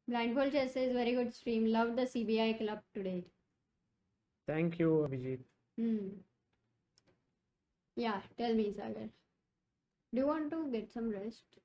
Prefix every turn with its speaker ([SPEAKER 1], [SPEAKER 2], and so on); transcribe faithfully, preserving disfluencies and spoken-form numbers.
[SPEAKER 1] Blindfold Chess says very good stream. Love the C B I club today.
[SPEAKER 2] Thank you, Abhijeet.
[SPEAKER 1] Hmm. Yeah, tell me, Sagar. Do you want to get some rest?